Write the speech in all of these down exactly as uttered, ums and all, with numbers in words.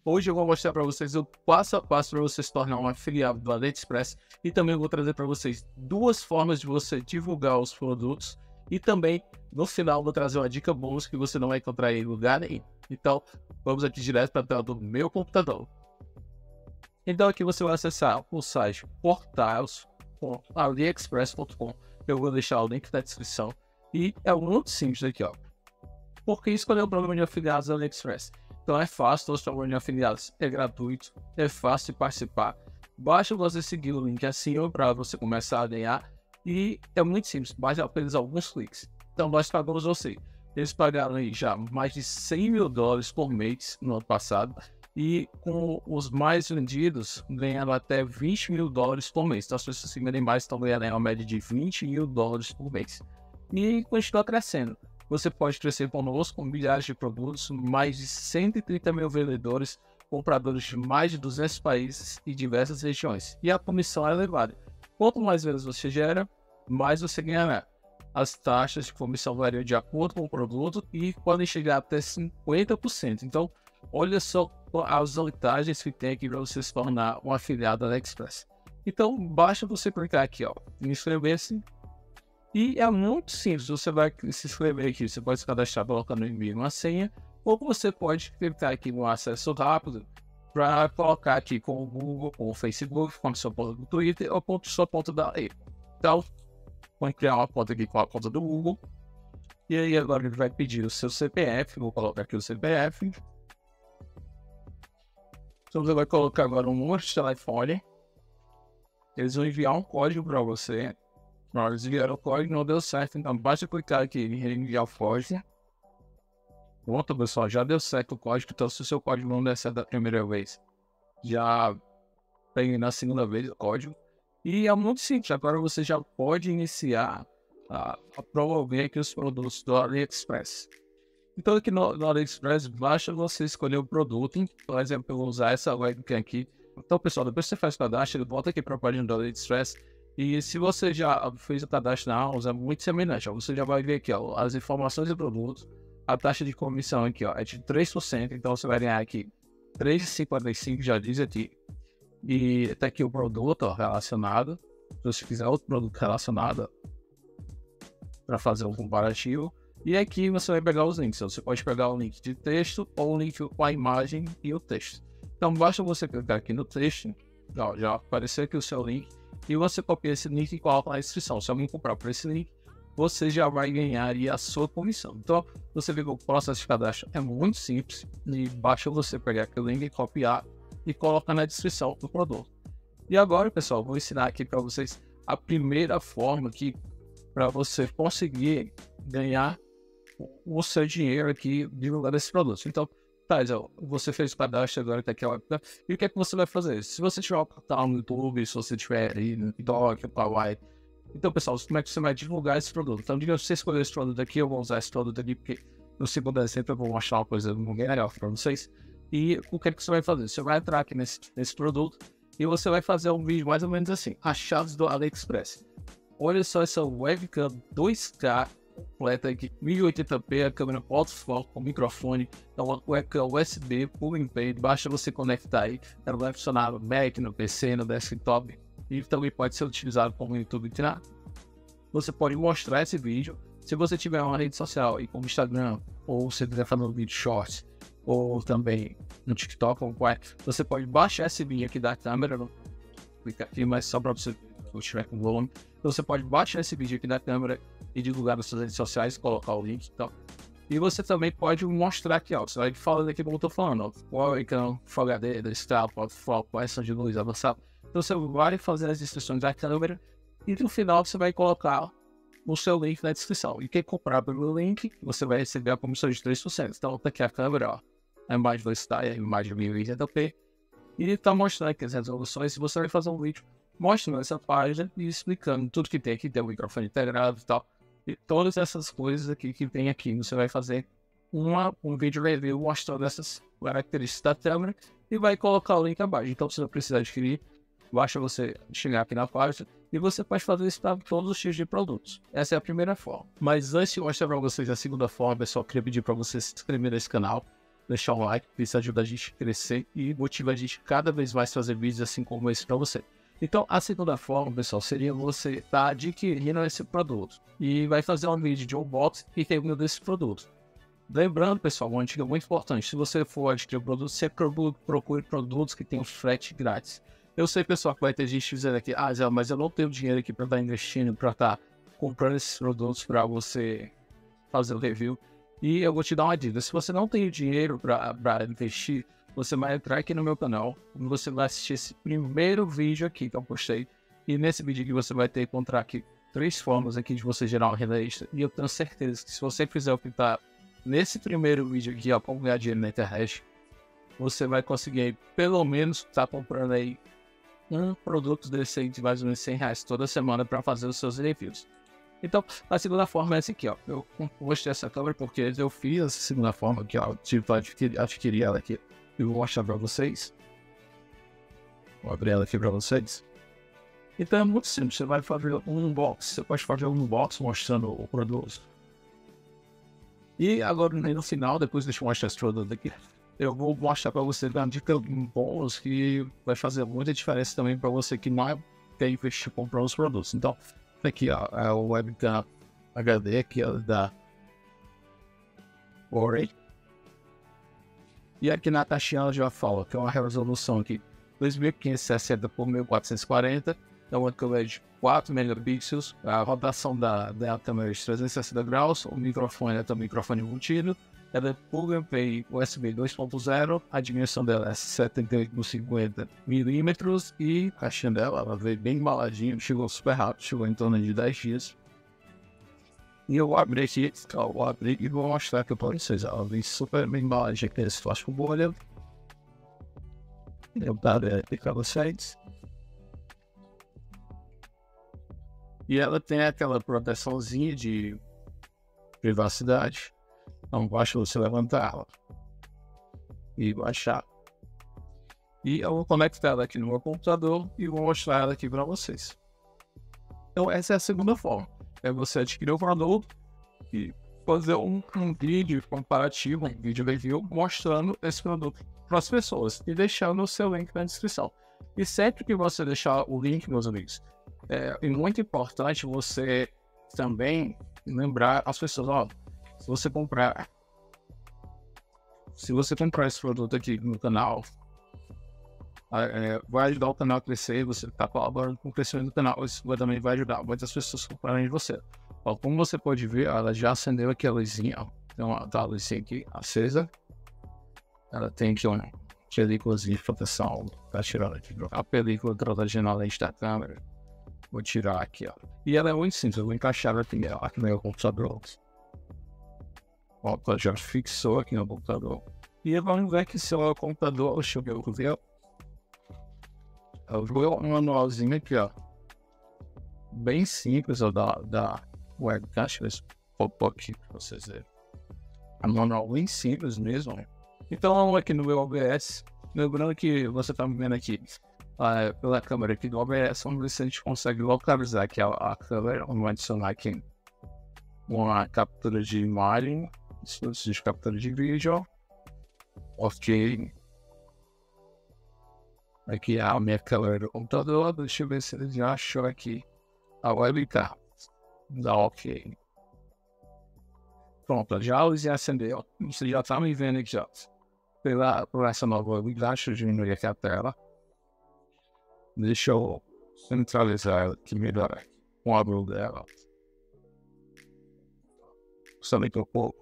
Hoje eu vou mostrar para vocês o passo a passo para você se tornar um afiliado do AliExpress e também vou trazer para vocês duas formas de você divulgar os produtos e também no final vou trazer uma dica bônus que você não vai encontrar em lugar nenhum. Então vamos aqui direto para a tela do meu computador. Então aqui você vai acessar o site portais ponto aliexpress ponto com. Eu vou deixar o link na descrição e é muito simples aqui, ó. Por que escolher o programa de afiliados do AliExpress? Então é fácil, o programa de afiliados é gratuito, é fácil de participar. Basta você seguir o link acima para você começar a ganhar e é muito simples, basta apenas alguns cliques. Então nós pagamos você. Eles pagaram aí já mais de cem mil dólares por mês no ano passado e com os mais vendidos ganhando até vinte mil dólares por mês. Então as pessoas que vendem mais estão ganhando uma média de vinte mil dólares por mês. E continua crescendo. Você pode crescer conosco com milhares de produtos, mais de cento e trinta mil vendedores, compradores de mais de duzentos países e diversas regiões. E a comissão é elevada. Quanto mais vendas você gera, mais você ganhará. As taxas de comissão variam de acordo com o produto e podem chegar até cinquenta por cento. Então, olha só as vantagens que tem aqui para você se tornar um afiliado da AliExpress. Então, basta você clicar aqui, ó, em inscrever-se. E é muito simples, você vai se inscrever aqui, você pode se cadastrar colocando no e-mail uma senha, ou você pode clicar aqui no acesso rápido para colocar aqui com o Google, com o Facebook, com a sua conta do Twitter ou com a sua conta da Apple. Então, vou criar uma conta aqui com a conta do Google, e aí agora ele vai pedir o seu C P F, vou colocar aqui o C P F. Então você vai colocar agora um número de telefone, eles vão enviar um código para você. Nós enviaram o código, não deu certo, então basta clicar aqui em enviar o código. Pronto, pessoal, já deu certo o código, então se o seu código não der certo da primeira vez, já tem na segunda vez o código. E é muito simples, agora você já pode iniciar a, a promover aqui os produtos do AliExpress. Então aqui no, no AliExpress, basta você escolher o produto, por exemplo, eu vou usar essa webcam aqui. Então pessoal, depois que você faz o cadastro, ele volta aqui para a página do AliExpress. E se você já fez o cadastro na Amazon, é muito semelhante, ó. Você já vai ver aqui, ó, as informações do produto, a taxa de comissão aqui, ó, é de três por cento, então você vai ganhar aqui três vírgula cinquenta e cinco, já diz aqui. E tá aqui o produto, ó, relacionado, se você quiser outro produto relacionado para fazer um comparativo. E aqui você vai pegar os links, você pode pegar o link de texto ou o link com a imagem e o texto. Então basta você clicar aqui no texto, ó, já apareceu aqui o seu link. E você copia esse link e coloca na descrição. Se alguém comprar por esse link, você já vai ganhar aí a sua comissão. Então, você vê que o processo de cadastro é muito simples. E basta você pegar aquele link e copiar e colocar na descrição do produto. E agora, pessoal, vou ensinar aqui para vocês a primeira forma aqui para você conseguir ganhar o seu dinheiro aqui divulgando esses produtos. Então, tá, você fez o cadastro agora que aqui, ó, e o que é que você vai fazer? Se você tiver um canal no YouTube, se você tiver aí no TikTok, no Kawaii, então pessoal, como é que você vai divulgar esse produto? Então, diga, se você escolher esse produto aqui, eu vou usar esse produto aqui, porque no segundo exemplo eu vou mostrar uma coisa bem legal para vocês. E o que é que você vai fazer? Você vai entrar aqui nesse, nesse produto e você vai fazer um vídeo mais ou menos assim, as chaves do AliExpress. Olha só essa webcam dois K completa aqui, mil e oitenta p, a câmera alto-foco com microfone, então uma webcam U S B, plug and play, basta você conectar aí, ela vai funcionar no Mac, no P C, no desktop, e também pode ser utilizado como YouTube. Você pode mostrar esse vídeo, se você tiver uma rede social aí como Instagram, ou se quiser fazer um vídeo short, ou também no TikTok, ou qual, você pode baixar esse vídeo aqui da câmera, vou clicar aqui, mas só para você se estiver com volume, então você pode baixar esse vídeo aqui da câmera e divulgar nas suas redes sociais, colocar o link, então. E você também pode mostrar aqui, ó, você vai falando aqui como eu tô falando, ó, qual é o Full H D, Desktop, quais são de luz avançada. Então você vai fazer as instruções da câmera e no final você vai colocar o seu link na descrição. E quem comprar pelo link, você vai receber a comissão de três por cento. Então tá aqui a câmera, ó, a imagem vai estar aí, a imagem mil e oitenta p, e tá mostrando aqui as resoluções. Se você vai fazer um vídeo mostrando essa página e explicando tudo que tem aqui, tem o microfone integrado e tal. E todas essas coisas aqui que tem aqui, você vai fazer uma, um vídeo review mostrando essas características da câmera e vai colocar o link abaixo. Então, se não precisar adquirir, basta você chegar aqui na página e você pode fazer isso para todos os tipos de produtos. Essa é a primeira forma. Mas antes de mostrar para vocês a segunda forma, pessoal, eu queria pedir para você se inscrever nesse canal, deixar um like, isso ajuda a gente a crescer e motiva a gente cada vez mais a fazer vídeos assim como esse para você. Então, a segunda forma, pessoal, seria você estar tá adquirindo esse produto e vai fazer um vídeo de unboxing e review desse produto. Lembrando, pessoal, uma dica muito importante, se você for adquirir um produto, sempre procure produtos que tenham frete grátis. Eu sei, pessoal, que vai ter gente dizendo aqui, ah, Zé, mas eu não tenho dinheiro aqui para estar investindo, para estar comprando esses produtos para você fazer o review. E eu vou te dar uma dica, se você não tem dinheiro para investir, você vai entrar aqui no meu canal e você vai assistir esse primeiro vídeo aqui que eu postei. E nesse vídeo aqui você vai ter que encontrar aqui três formas aqui de você gerar uma renda extra. E eu tenho certeza que se você fizer o que está nesse primeiro vídeo aqui, ó, como ganhar dinheiro na internet, você vai conseguir aí, pelo menos estar tá comprando aí um produto desse aí de mais ou menos cem reais toda semana para fazer os seus reviews. Então, a segunda forma é essa aqui, ó. Eu mostrei essa câmera porque eu fiz essa segunda forma aqui, ó. Tipo, adquiri, adquiri ela aqui. Eu vou mostrar para vocês. Vou abrir ela aqui para vocês. Então é muito simples. Você vai fazer um unboxing. Você pode fazer um unboxing mostrando o produto. E agora, no final, depois deixa eu mostrar esse produto aqui, eu vou mostrar para você uma dica bônus que vai fazer muita diferença também para você que não quer investir comprar os produtos. Então, aqui ó, é o webcam H D aqui ó, da Huawei. E aqui na taxinha ela já fala que é uma resolução aqui dois mil quinhentos e sessenta por mil quatrocentos e quarenta, é uma câmera de quatro megapixels, a rotação da, da câmera de trezentos e sessenta graus, o microfone é um microfone embutido, ela é plug and play U S B dois ponto zero, a dimensão dela é setenta e oito por cinquenta milímetros e a caixinha dela, ela veio bem embaladinha, chegou super rápido, chegou em torno de dez dias. E eu vou abrir aqui, eu vou abrir e vou mostrar aqui para vocês, ela vem super bem embaladinha aqui nesse plástico bolha. Eu vou dar aqui para vocês. E ela tem aquela proteçãozinha de privacidade. Não basta você levantar ela e baixar. E eu vou conectar ela aqui no meu computador e vou mostrar ela aqui para vocês. Então essa é a segunda forma. É você adquirir o produto e fazer um, um vídeo comparativo, um vídeo review mostrando esse produto para as pessoas e deixando o seu link na descrição. E sempre que você deixar o link, meus amigos, é, é muito importante você também lembrar as pessoas, ó, se você comprar, se você comprar esse produto aqui no canal, é, vai ajudar o canal a crescer, você está colaborando com o crescimento do canal, isso também vai ajudar muitas pessoas comprarem de você. Ó, como você pode ver, ela já acendeu aqui a luzinha, ó. Então tá a luzinha aqui acesa, ela tem aqui uma películazinha de proteção, tá tirando aqui a película protegendo a lente da câmera. Vou tirar aqui, ó. E ela é muito simples, eu vou encaixar ela aqui, ó, aqui no meu computador. Ó, já fixou aqui no computador. E vamos ver que se o computador, deixa eu ver o vídeo. Eu vou um manualzinho aqui, ó. Bem simples, ó, da, da webcam. Deixa eu ver se pop aqui pra vocês verem. É um manual bem simples mesmo, né? Então vamos aqui no meu O B S. Lembrando que você tá me vendo aqui uh, pela câmera aqui do O B S, vamos ver se a gente consegue localizar aqui a, a câmera. Vamos adicionar aqui uma captura de imagem, dispositivo de captura de vídeo. Ok. Aqui é a minha câmera do computador. Deixa eu ver se ele já achou aqui a webcam. Dá ok. Pronto, já a luzinha acendeu. Você já tá me vendo aqui já. Pela, por essa nova webcam, deixa eu diminuir aqui a tela. Deixa eu centralizar ela aqui melhor com a luz dela. Somente um pouco.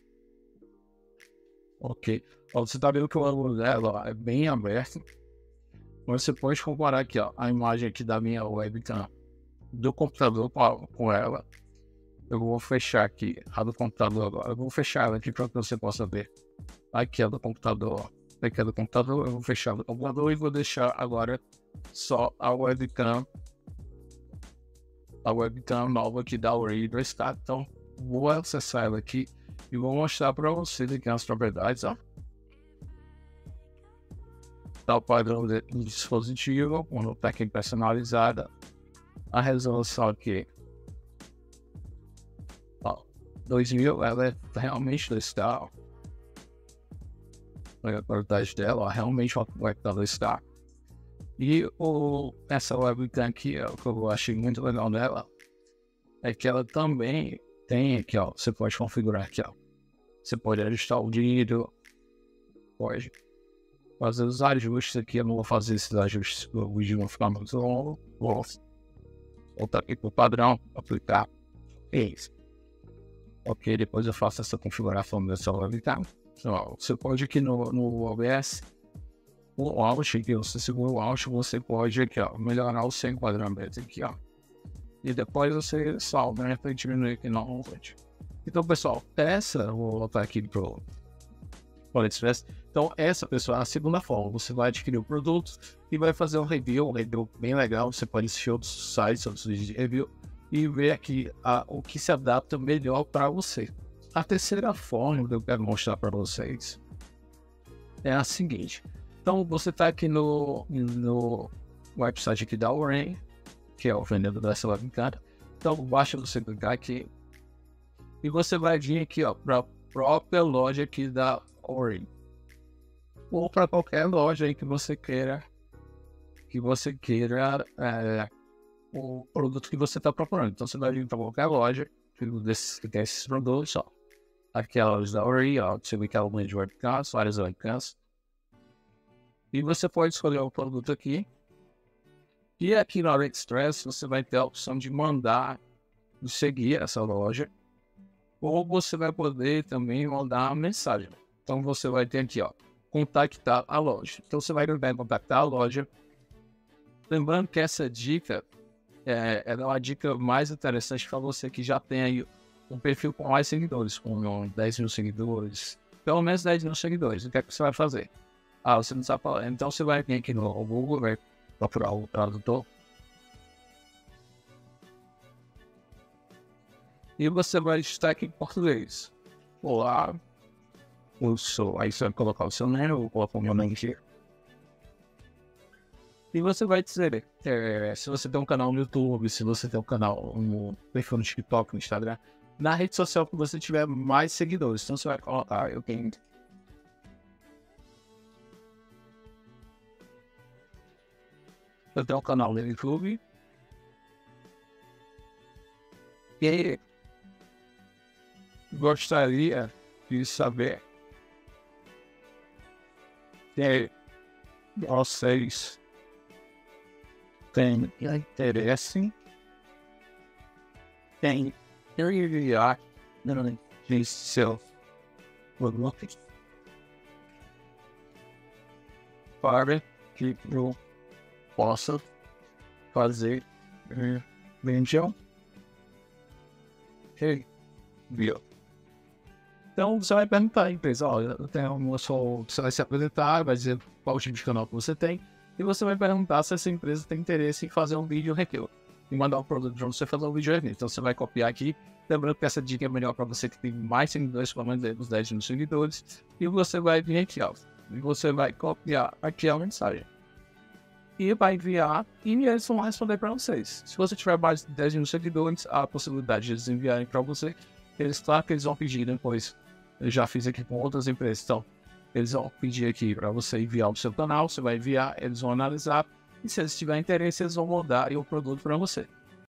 Ok. Ó, você tá vendo que o ângulo dela ó, é bem aberto. Você pode comparar aqui ó, a imagem aqui da minha webcam do computador com, com ela. Eu vou fechar aqui a do computador agora. Eu vou fechar ela aqui para que você possa ver. Aqui é do computador. Aqui é do computador. Eu vou fechar o computador e vou deixar agora só a webcam. A webcam nova aqui da Huawei dois K. Então vou acessar ela aqui e vou mostrar para vocês aqui as propriedades. Ó. Tá o padrão do dispositivo, uma técnica personalizada. A resolução aqui. Ó, dois mil, ela é realmente dois K. a qualidade dela, ó, realmente uma webcam está. E o, essa webcam aqui, ó, que eu achei muito legal dela, é que ela também tem aqui, ó, você pode configurar aqui, ó. Você pode ajustar o vídeo, pode fazer os ajustes aqui. Eu não vou fazer esses ajustes, o vídeo não ficar muito longo. Vou voltar aqui para o padrão, aplicar. É isso. Ok, depois eu faço essa configuração dessa webcam. Então, você pode aqui no, no O B S, o Alt, aqui, você segura o Alt, você pode aqui, ó, melhorar o seu enquadramento aqui, ó. E depois você salva, né, para diminuir aqui novamente. Então, pessoal, essa, eu vou voltar aqui pro AliExpress. Então, essa, pessoal, é a segunda forma. Você vai adquirir o produto e vai fazer um review, um review bem legal. Você pode assistir outros sites, outros vídeos de review e ver aqui a, o que se adapta melhor para você. A terceira forma que eu quero mostrar para vocês é a seguinte. Então, você está aqui no, no website aqui da Orange, que é o vendedor dessa webcam. Então, basta você clicar aqui e você vai vir aqui, ó, para a própria loja aqui da Orange, ou para qualquer loja aí que você queira, que você queira é, o produto que você está procurando. Então, você vai vir para qualquer loja desses, que tem esses produtos, ó. Aqui é a loja da Orange, ó, você vê que é uma linha de webcams, várias webcams. E você pode escolher o produto aqui. E aqui no AliExpress você vai ter a opção de mandar e seguir essa loja. Ou você vai poder também mandar uma mensagem. Então você vai ter aqui, ó, contactar a loja. Então você vai tentar contactar a loja. Lembrando que essa dica é, é uma dica mais interessante para você que já tem aí um perfil com mais seguidores, com dez mil seguidores, pelo menos dez mil seguidores. O que é que você vai fazer? Ah, você não sabe falar. Então você vai vir aqui no Google, vai procurar o tradutor. E você vai digitar aqui em português. Olá, eu sou. Aí você vai colocar o seu nome, eu vou colocar o meu nome aqui. E você vai dizer, é, se você tem um canal no YouTube, se você tem um canal no perfil no TikTok, no Instagram, na rede social que você tiver mais seguidores. Então você vai colocar, eu tenho. Eu tenho um canal no YouTube. E aí, gostaria de saber se vocês têm interesse em enviar de seu produto para que eu possa fazer vendiam. Ok, viu? Então você vai perguntar à empresa, ó, eu tenho uma só, você vai se apresentar, vai dizer qual tipo de canal que você tem, e você vai perguntar se essa empresa tem interesse em fazer um vídeo review e mandar um produto para você fazer um vídeo review. Então você vai copiar aqui, lembrando que essa dica é melhor para você que tem mais seguidores, pelo menos uns dez mil seguidores, e você vai vir aqui, ó, e você vai copiar aqui a mensagem. E vai enviar, e eles vão responder para vocês. Se você tiver mais de dez mil seguidores, há a possibilidade de eles enviarem para você. Eles, claro que eles vão pedir depois. Eu já fiz aqui com outras empresas. Então, eles vão pedir aqui para você enviar o seu canal. Você vai enviar, eles vão analisar. E se eles tiverem interesse, eles vão mandar o produto para você.